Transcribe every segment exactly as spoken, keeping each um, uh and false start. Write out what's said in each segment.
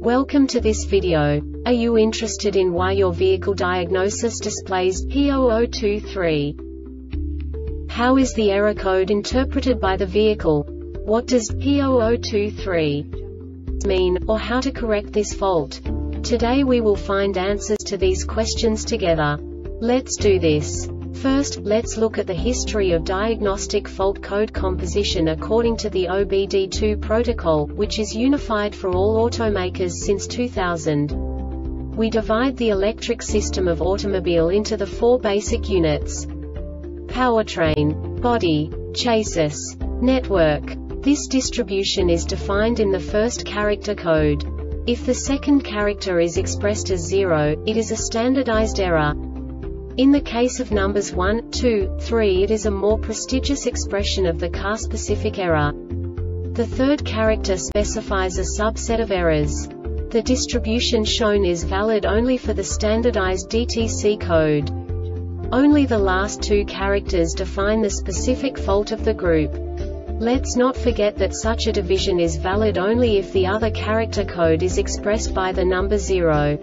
Welcome to this video. Are you interested in why your vehicle diagnosis displays P zero zero two three? How is the error code interpreted by the vehicle? What does P zero zero two three mean, or how to correct this fault? Today we will find answers to these questions together. Let's do this. First, let's look at the history of diagnostic fault code composition according to the O B D two protocol, which is unified for all automakers since two thousand. We divide the electric system of automobile into the four basic units: powertrain, body, chassis, network. This distribution is defined in the first character code. If the second character is expressed as zero, it is a standardized error. In the case of numbers one, two, three, it is a more prestigious expression of the car-specific error. The third character specifies a subset of errors. The distribution shown is valid only for the standardized D T C code. Only the last two characters define the specific fault of the group. Let's not forget that such a division is valid only if the other character code is expressed by the number zero.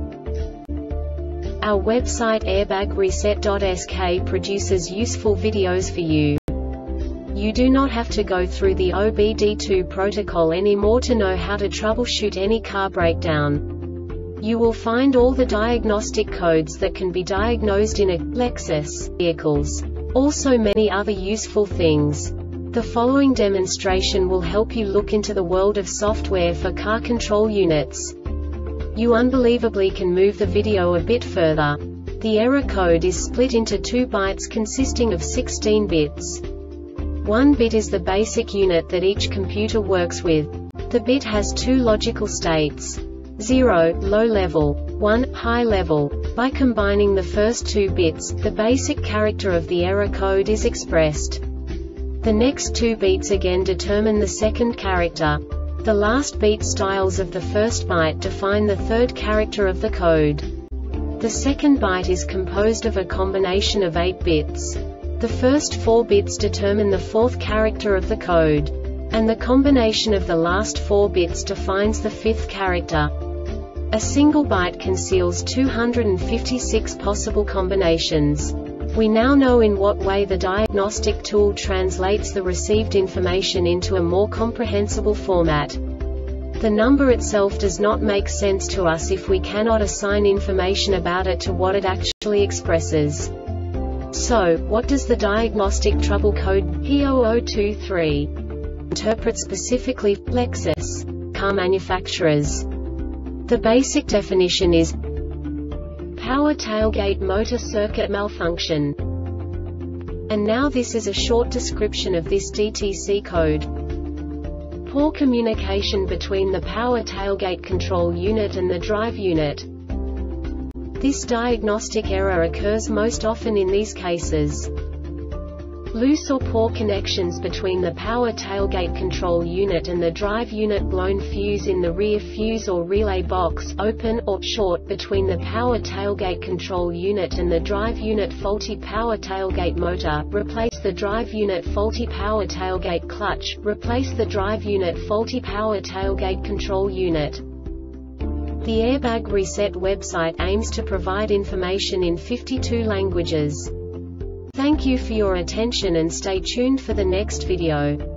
Our website airbag reset dot S K produces useful videos for you. You do not have to go through the O B D two protocol anymore to know how to troubleshoot any car breakdown. You will find all the diagnostic codes that can be diagnosed in a Lexus vehicles. Also many other useful things. The following demonstration will help you look into the world of software for car control units. You unbelievably can move the video a bit further. The error code is split into two bytes consisting of sixteen bits. One bit is the basic unit that each computer works with. The bit has two logical states: zero, low level, one, high level. By combining the first two bits, the basic character of the error code is expressed. The next two bits again determine the second character. The last beat styles of the first byte define the third character of the code. The second byte is composed of a combination of eight bits. The first four bits determine the fourth character of the code. And the combination of the last four bits defines the fifth character. A single byte conceals two hundred fifty-six possible combinations. We now know in what way the diagnostic tool translates the received information into a more comprehensible format. The number itself does not make sense to us if we cannot assign information about it to what it actually expresses. So, what does the diagnostic trouble code P zero zero two three interpret specifically for Lexus car manufacturers? The basic definition is power tailgate motor circuit malfunction. And now this is a short description of this D T C code. Poor communication between the power tailgate control unit and the drive unit. This diagnostic error occurs most often in these cases: loose or poor connections between the power tailgate control unit and the drive unit, blown fuse in the rear fuse or relay box, open or short between the power tailgate control unit and the drive unit, faulty power tailgate motor, replace the drive unit, faulty power tailgate clutch, replace the drive unit, faulty power tailgate control unit. The Airbag Reset website aims to provide information in fifty-two languages. Thank you for your attention and stay tuned for the next video.